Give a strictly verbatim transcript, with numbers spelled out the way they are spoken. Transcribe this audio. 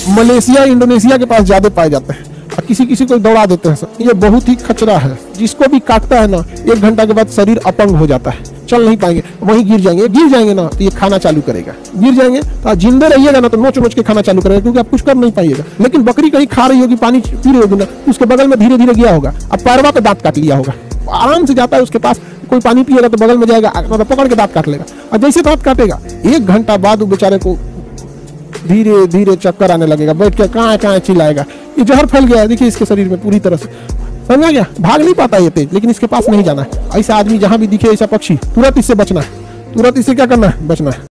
Malaysia Indonesia के पास ज्यादा पाए जाते हैं और किसी किसी को दौड़ा देते हैं सर। ये बहुत ही खतरा है, जिसको भी काटता है ना एक घंटा के बाद शरीर अपंग हो जाता है, चल नहीं पाएंगे, वहीं गिर जाएंगे। गिर जाएंगे ना तो ये खाना चालू करेगा, गिर जाएंगे तो जिंदे रहिएगा ना तो नोच नोच के खाना चालू करेगा, क्योंकि आप कुछ कर नहीं पाइएगा। लेकिन बकरी कहीं खा रही होगी, पानी पी रही होगी ना, उसके बगल में धीरे धीरे गया होगा, अब पैरवा पे दांत काट लिया होगा, आराम से जाता है उसके पास, कोई पानी पिएगा तो बगल में जाएगा, मतलब पकड़ के दांत काट लेगा। और जैसे दांत काटेगा एक घंटा बाद वो बेचारे को धीरे धीरे चक्कर आने लगेगा, बैठ के कहाँ कहाँ चिल्लाएगा। ये जहर फैल गया है, देखिए इसके शरीर में पूरी तरह से, समझा गया? भाग नहीं पाता ये तेज, लेकिन इसके पास नहीं जाना है। ऐसा आदमी जहां भी दिखे, ऐसा पक्षी, तुरंत इससे बचना है, तुरंत इससे क्या करना है, बचना है।